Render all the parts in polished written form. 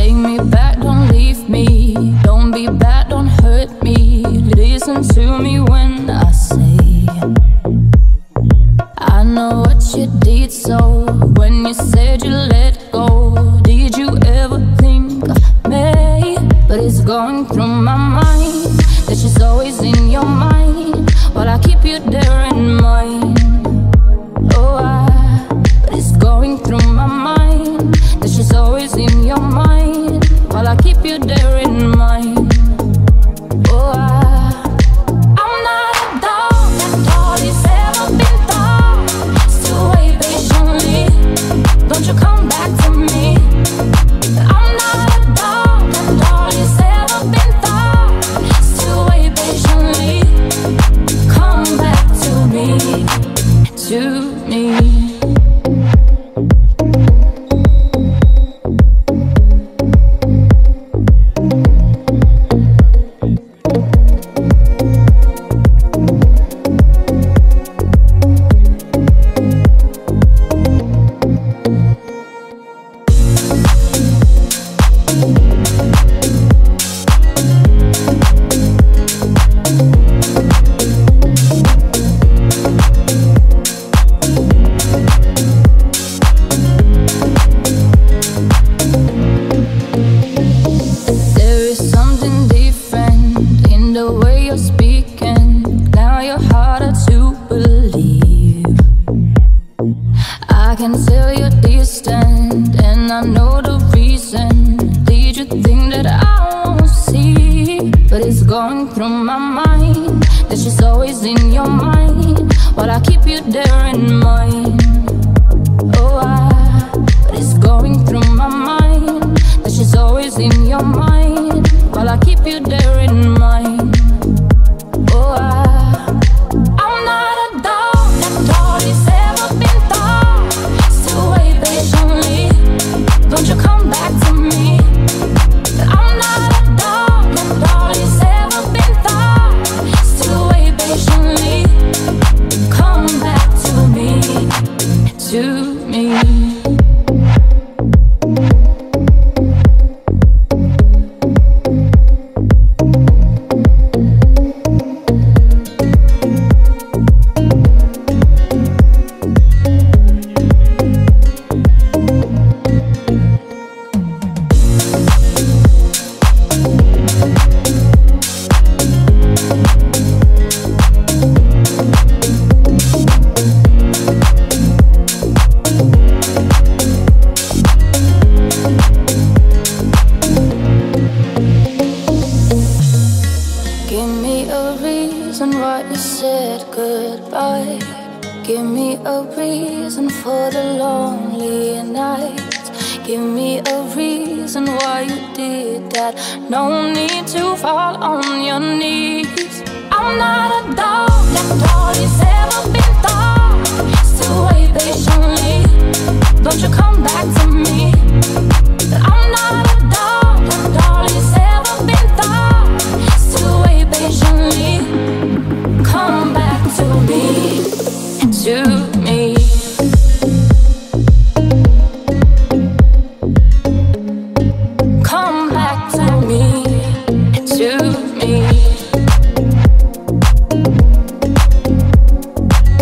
Take me back, don't leave me. Don't be bad, don't hurt me. Listen to me when I say I know what you did, so when you said you let go, did you ever think of me? But it's going through my mind that she's always in your mind, while I keep you there in mind. But it's going through my mind that she's always in your mind, while I keep you there in mind. I'm not a dog that all is ever been thought. Still wait patiently, don't you come back to me. I'm not a dog that all is ever been thought. Still wait patiently, come back to me, to me.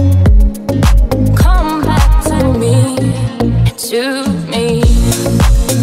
To me.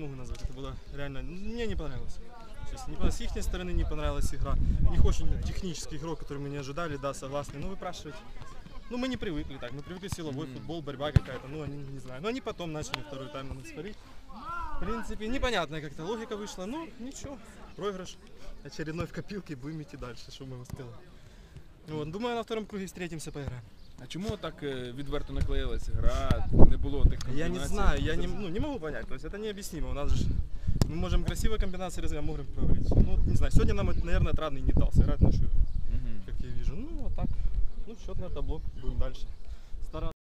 могу назвать. Это было реально... Мне не понравилось. Честно, с их стороны не понравилась игра. У них очень технический игрок, который мы не ожидали, да, согласны. Ну, вы спрашиваете. Ну, мы не привыкли так. Мы привыкли силовой футбол, борьба какая-то. Ну, они не знаю. Но они потом начали второй тайм на нас свалить. В принципе, непонятная как-то логика вышла. Ну, ничего. Проигрыш. Очередной в копилке. Будем идти дальше, что мы успели. Вот, думаю, на втором круге встретимся, поиграем. А чому так відверто не клеїлася гра, не було тих комбінацій? Я не знаю, я не могу понять. То есть это необъяснимо. У нас же мы можем красивые комбинации развивать, а можем провалить. Ну, не знаю, сегодня нам, наверное, отрадный не дал сыграть нашу игру, как я вижу. Ну, вот так. Ну, счетное табло. Будем дальше.